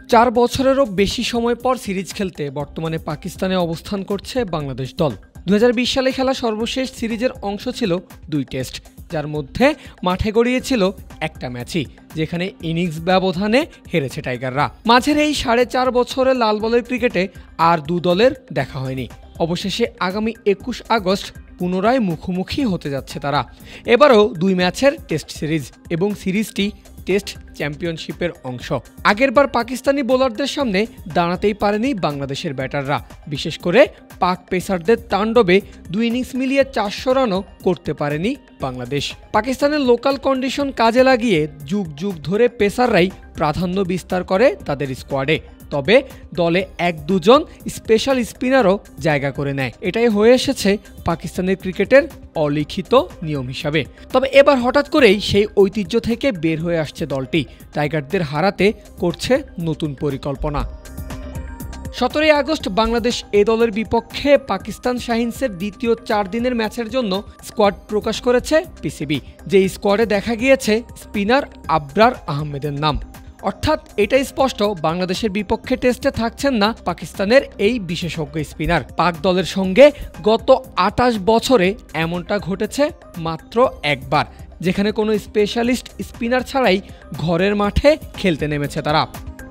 4 বছরেরও বেশি সময় পর সিরিজ খেলতে বর্তমানে পাকিস্তানে অবস্থান করছে বাংলাদেশ দল। 2020 সালে খেলা সর্বশেষ সিরিজের অংশ ছিল 2 টেস্ট, যার মধ্যে মাঠে গড়িয়েছিল একটা ম্যাচই, যেখানে ইনিংস ব্যবধানে হেরেছে টাইগাররা। মাঝের এই 4.5 বছরের লাল বলের ক্রিকেটে আর দু দলের দেখা হয়নি। অবশেষে আগামী 21 আগস্ট পুনরায় মুখোমুখি হতে যাচ্ছে তারা। এবারও 2 ম্যাচের টেস্ট সিরিজ এবং সিরিজটি টেস্ট চ্যাম্পিয়নশিপের অংশ। আগেরবার পাকিস্তানি বোলারদের সামনে দাঁড়াতেই পারেনি বাংলাদেশের ব্যাটাররা। বিশেষ করে পাক পেসারদের তাণ্ডবে 2 ইনিংস মিলিয়ে 400 রানও করতে পারেনি বাংলাদেশ। পাকিস্তানের লোকাল কন্ডিশন কাজে লাগিয়ে যুগ যুগ ধরে পেসাররাই প্রাধান্য বিস্তার করে তাদের স্কোয়াডে। তবে দলে 1-2 স্পেশাল স্পিনারও জায়গা করে নেয়। এটাই হয়ে এসেছে পাকিস্তানের ক্রিকেটের অলিখিত নিয়ম হিসাবে। তবে এবার হঠাৎ করেই সেই ঐতিহ্য থেকে বের হয়ে আসছে দলটি। টাইগারদের হারাতে করছে নতুন পরিকল্পনা। 17 আগস্ট বাংলাদেশ এ দলের বিপক্ষে পাকিস্তান শাহিনসের দ্বিতীয় 4 দিনের ম্যাচের জন্য স্কোয়াড প্রকাশ করেছে পিসিবি। যে স্কোয়াডে দেখা গিয়েছে স্পিনার আবরার আহমেদের নাম। অর্থাৎ এটাই স্পষ্ট, বাংলাদেশের বিপক্ষে টেস্টে থাকছেন না পাকিস্তানের এই বিশেষজ্ঞ স্পিনার। পাক দলের সঙ্গে গত 28 বছরে এমনটা ঘটেছে মাত্র একবার, যেখানে কোনো স্পেশালিস্ট স্পিনার ছাড়াই ঘরের মাঠে খেলতে নেমেছে তারা।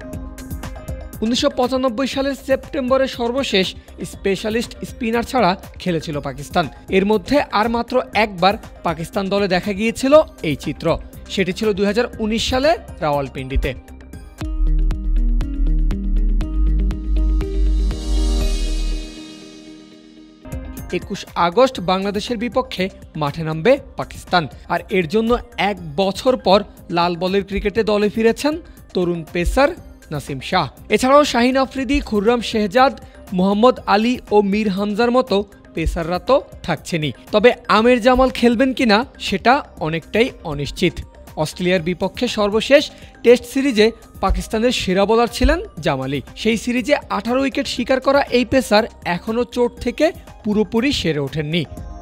1995 সালের সেপ্টেম্বরে সর্বশেষ স্পেশালিস্ট স্পিনার ছাড়া খেলেছিল পাকিস্তান। এর মধ্যে আর মাত্র একবার পাকিস্তান দলে দেখা গিয়েছিল এই চিত্র। সেটি ছিল 2019 সালে রাওয়ালপিন্ডিতে। আগস্ট বাংলাদেশের বিপক্ষে মাঠে নামবে পাকিস্তান। আর এর জন্য 1 বছর পর লাল বলের ক্রিকেটে দলে ফিরেছেন তরুণ পেসার নাসিম শাহ। এছাড়াও শাহিন আফ্রিদি, খুররাম শেহজাদ, মোহাম্মদ আলী ও মীর হামজার মতো পেসাররা তো থাকছেনই। তবে আমির জামাল খেলবেন কিনা সেটা অনেকটাই অনিশ্চিত। অস্ট্রেলিয়ার বিপক্ষে সর্বশেষ টেস্ট সিরিজে পাকিস্তানের সেরা বোলার ছিলেন জামালি। সেই সিরিজে 18 উইকেট শিকার করা এই পেসার এখনও চোট থেকে পুরোপুরি সেরে ওঠেননি।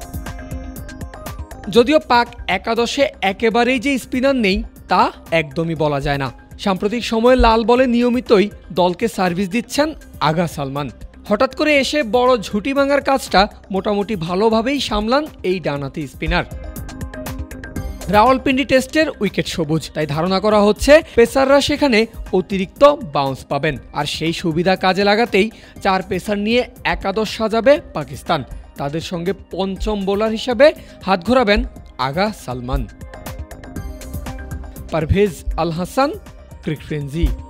যদিও পাক একাদশে একেবারেই যে স্পিনার নেই তা একদমই বলা যায় না। সাম্প্রতিক সময়ে লাল বলে নিয়মিতই দলকে সার্ভিস দিচ্ছেন আগা সালমান। হঠাৎ করে এসে বড় ঝুঁটি ভাঙার কাজটা মোটামুটি ভালোভাবেই সামলান এই ডানহাতি স্পিনার। রাওয়ালপিন্ডি টেস্টের উইকেট সবুজ, তাই ধারণা করা হচ্ছে পেসাররা সেখানে অতিরিক্ত বাউন্স পাবেন। আর সেই সুবিধা কাজে লাগাতেই 4 পেসার নিয়ে একাদশ সাজাবে পাকিস্তান। তাদের সঙ্গে পঞ্চম বোলার হিসাবে হাত ঘোরাবেন আগা সালমান। Parvez Al Hasan, Crick frenzy.